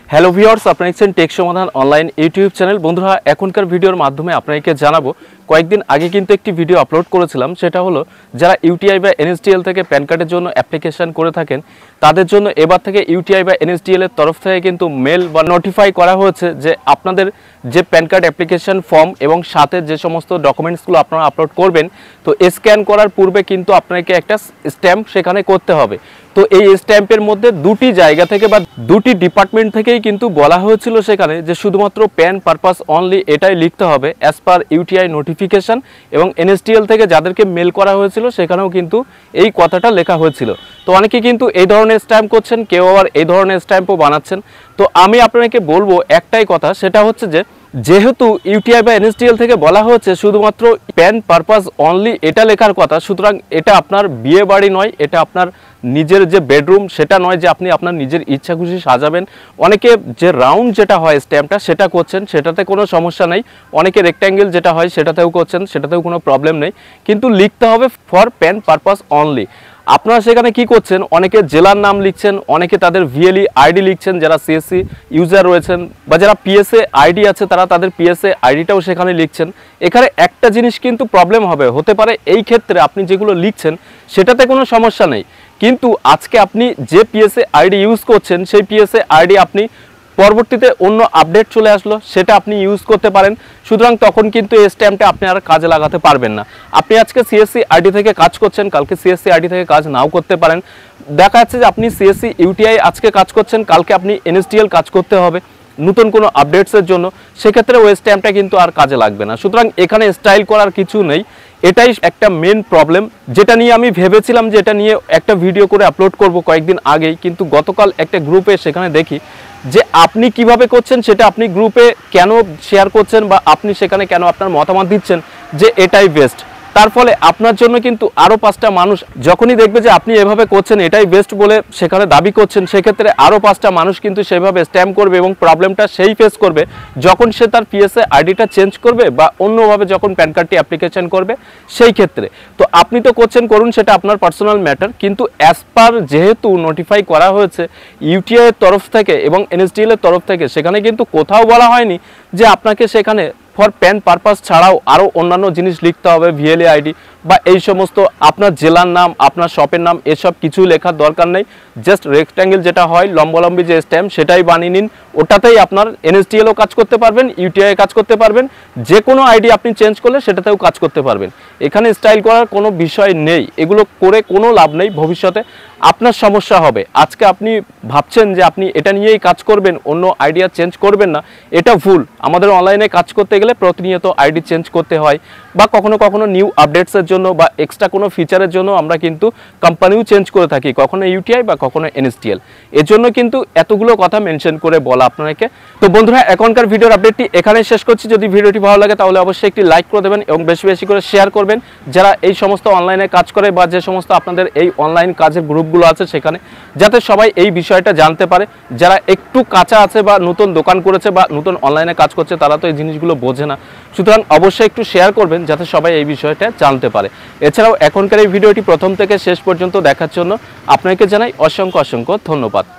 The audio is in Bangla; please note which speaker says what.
Speaker 1: হ্যালো ভিউয়ার্স, আপনারা দেখছেন টেক সমাধান অনলাইন ইউটিউব চ্যানেল। বন্ধুরা, এখনকার ভিডিওর মাধ্যমে আপনাদেরকে জানাবো, কয়েকদিন আগে কিন্তু একটি ভিডিও আপলোড করেছিলাম। সেটা হলো যারা ইউটিআই বা এনএসডিএল থেকে প্যান কার্ডের জন্য অ্যাপ্লিকেশন করে থাকেন, তাদের জন্য এবার থেকে ইউটিআই বা এনএসডিএল এর তরফ থেকে কিন্তু মেল বা নোটিফাই করা হয়েছে যে আপনাদের যে প্যান কার্ড অ্যাপ্লিকেশন ফর্ম এবং সাথে যে সমস্ত ডকুমেন্টসগুলো আপনারা আপলোড করবেন, তো স্ক্যান করার পূর্বে কিন্তু আপনাকে একটা স্ট্যাম্প সেখানে করতে হবে। তো এই স্ট্যাম্পের মধ্যে দুটি জায়গা থেকে বা দুটি ডিপার্টমেন্ট থেকেই কিন্তু বলা হয়েছিল সেখানে যে শুধুমাত্র প্যান পারপাস অনলি এটাই লিখতে হবে অ্যাজ পার ইউটিআই নোটিফিকেশন, এবং এনএসডিএল থেকে যাদেরকে মেল করা হয়েছিল সেখানেও কিন্তু এই কথাটা লেখা হয়েছিল। তো অনেকে কিন্তু এই ধরনের স্ট্যাম্প করছেন, কেউ আবার এই ধরনের স্ট্যাম্পও বানাচ্ছেন। তো আমি আপনাকে বলবো একটাই কথা, সেটা হচ্ছে যে যেহেতু ইউটিআই বা এনএসডিএল থেকে বলা হচ্ছে শুধুমাত্র প্যান পারপাস অনলি এটা লেখার কথা, সুতরাং এটা আপনার বিয়ে বাড়ি নয়, এটা আপনার নিজের যে বেডরুম সেটা নয় যে আপনি আপনার নিজের ইচ্ছা খুশি সাজাবেন। অনেকে যে রাউন্ড যেটা হয় স্ট্যাম্পটা সেটা করছেন, সেটাতে কোনো সমস্যা নেই। অনেকে রেক্ট্যাঙ্গেল যেটা হয় সেটাতেও করছেন, সেটাতেও কোনো প্রবলেম নেই, কিন্তু লিখতে হবে ফর প্যান পারপাস অনলি। আপনারা সেখানে কি করছেন, অনেকে জেলার নাম লিখছেন, অনেকে তাদের ভিএলই আইডি লিখছেন যারা সিএসসি ইউজার রয়েছেন, বা যারা পিএসএ আইডি আছে তারা তাদের পিএসএ আইডিটাও সেখানে লিখছেন। এখানে একটা জিনিস কিন্তু প্রবলেম হতে পারে এই ক্ষেত্রে আপনি যেগুলো লিখছেন সেটাতে কোনো সমস্যা নেই, কিন্তু আজকে আপনি যে পিএসএ আইডি ইউজ করছেন সেই পিএসএ আইডি আপনি পরবর্তীতে অন্য আপডেট চলে আসলো সেটা আপনি ইউজ করতে পারেন, সুতরাং তখন কিন্তু এই স্ট্যাম্পটা আপনি আর কাজে লাগাতে পারবেন না। আপনি আজকে সিএসসি আইডি থেকে কাজ করছেন, কালকে সিএসসি আইডি থেকে কাজ নাও করতে পারেন। দেখা যাচ্ছে যে আপনি সিএসসি ইউটিআই আজকে কাজ করছেন, কালকে আপনি এনএসডিএল কাজ করতে হবে নতুন কোনো আপডেটসের জন্য, সেক্ষেত্রে ওই স্ট্যাম্পটা কিন্তু আর কাজে লাগবে না। সুতরাং এখানে স্টাইল করার কিছু নেই, এটাই একটা মেন প্রবলেম, যেটা নিয়ে আমি ভেবেছিলাম যে এটা নিয়ে একটা ভিডিও করে আপলোড করব কয়েকদিন আগেই, কিন্তু গতকাল একটা গ্রুপে সেখানে দেখি যে আপনি কিভাবে করছেন সেটা আপনি গ্রুপে কেন শেয়ার করছেন বা আপনি সেখানে কেন আপনার মতামত দিচ্ছেন যে এটাই বেস্ট। তার ফলে আপনার জন্য কিন্তু আরও 5টা মানুষ যখনই দেখবে যে আপনি এভাবে করছেন এটাই বেস্ট বলে সেখানে দাবি করছেন, সেক্ষেত্রে আরও 5টা মানুষ কিন্তু সেভাবে স্ট্যাম্প করবে এবং প্রবলেমটা সেই ফেস করবে যখন সে তার পিএসএ আইডিটা চেঞ্জ করবে বা অন্যভাবে যখন প্যান কার্ডটি অ্যাপ্লিকেশন করবে সেই ক্ষেত্রে। তো আপনি তো করুন, সেটা আপনার পার্সোনাল ম্যাটার, কিন্তু অ্যাজ পার যেহেতু নোটিফাই করা হয়েছে ইউটিআই এর তরফ থেকে এবং এনএসডিএল এর তরফ থেকে, সেখানে কিন্তু কোথাও বলা হয়নি যে আপনাকে সেখানে ফর প্যান পারপাস ছাড়াও আরও অন্যান্য জিনিস লিখতে হবে, ভিএলই আইডি বা এই সমস্ত আপনার জেলার নাম, আপনার শপের নাম, এসব কিছু লেখার দরকার নেই। জাস্ট রেক্ট্যাঙ্গেল যেটা হয় লম্বালম্বি যে স্ট্যাম্প সেটাই বানিয়ে নিন, ওটাতেই আপনার এনএসডিএলও কাজ করতে পারবেন, ইউটিআই কাজ করতে পারবেন, যে কোনো আইডি আপনি চেঞ্জ করলে সেটাতেও কাজ করতে পারবেন। এখানে স্টাইল করার কোনো বিষয় নেই, এগুলো করে কোনো লাভ নেই, ভবিষ্যতে আপনার সমস্যা হবে। আজকে আপনি ভাবছেন যে আপনি এটা নিয়েই কাজ করবেন, অন্য আইডিয়া চেঞ্জ করবেন না, এটা ভুল। আমাদের অনলাইনে কাজ করতে গেলে প্রতিনিয়ত আইডি চেঞ্জ করতে হয়, বা কখনো কখনো নিউ আপডেটসের জন্য বা এক্সট্রা কোনো ফিচারের জন্য আমরা কিন্তু কোম্পানিও চেঞ্জ করে থাকি, কখনো ইউটিআই বা কখনো এনএসডিএল। এর জন্য কিন্তু এতগুলো কথা মেনশন করে বলা আপনাকে। তো বন্ধুরা, এখনকার ভিডিওর আপডেটটি এখানেই শেষ করছি। যদি ভিডিওটি ভালো লাগে তাহলে অবশ্যই একটি লাইক করে দেবেন এবং বেশি বেশি করে শেয়ার করবেন যারা এই সমস্ত অনলাইনে কাজ করে বা যে সমস্ত আপনাদের এই অনলাইন কাজের গ্রুপগুলো আছে সেখানে, যাতে সবাই এই বিষয়টা জানতে পারে। যারা একটু কাঁচা আছে বা নতুন দোকান করেছে বা নতুন অনলাইনে কাজ করছে তারা তো এই জিনিসগুলো বোঝে না, সুতরাং অবশ্যই একটু শেয়ার করবেন যাতে সবাই এই বিষয়টা জানতে পারে। এছাড়াও এখনকার এই ভিডিওটি প্রথম থেকে শেষ পর্যন্ত দেখার জন্য আপনাকে জানাই অসংখ্য ধন্যবাদ।